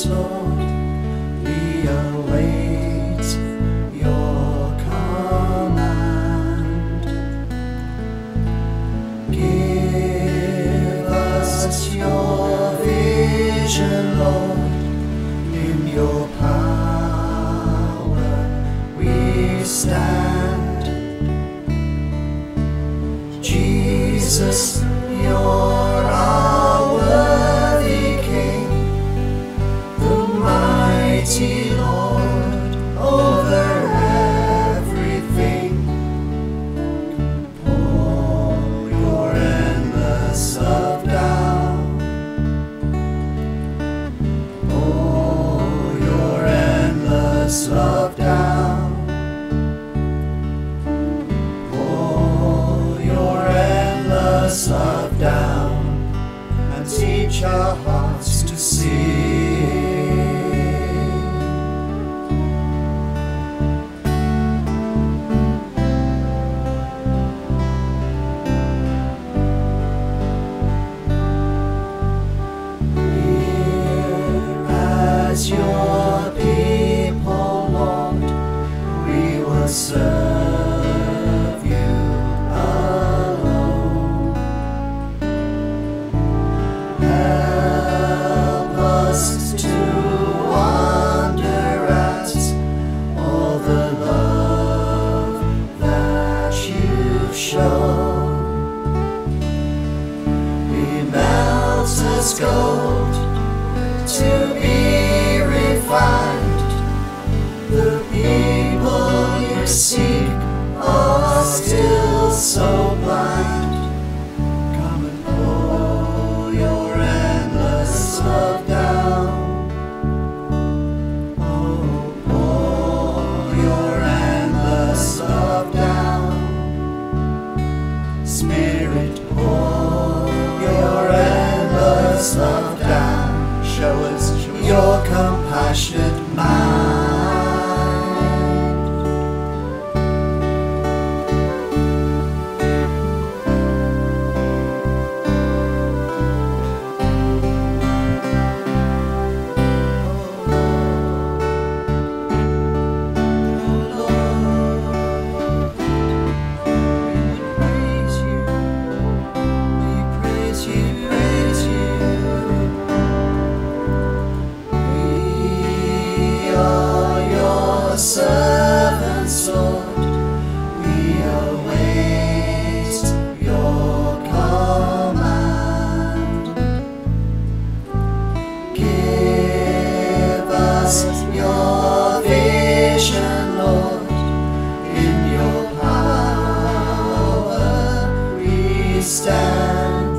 servants, Lord, we await your command. Give us your vision, Lord, in your power we stand. Jesus, you're our worthy King, the mighty Lord over everything. Pour your endless love down. Pour your endless love down. Pour your endless love down, and teach our hearts to sing. Here as your people, Lord, we will serve you alone. Help us to wonder at all the love that you've shown. We melt as gold to be refined. The people you seek are still so blind. Come and pour your endless love down. Oh, pour your endless love down. Spirit, pour your endless love down. Show us your compassionate mind. Servants, Lord, we await your command. Give us your vision, Lord, in your power we stand.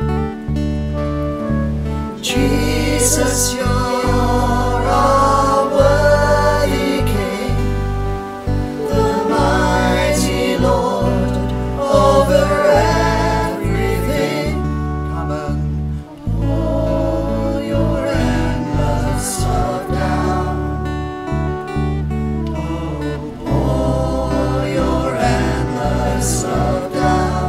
Jesus, you're our worthy King, the mighty Lord over everything. Come and pour your endless love down. Oh, pour your endless love down.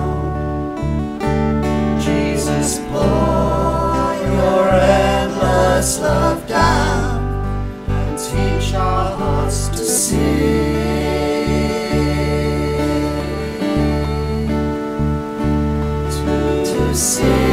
Jesus, pour your endless love down, and teach our hearts to sing. To sing.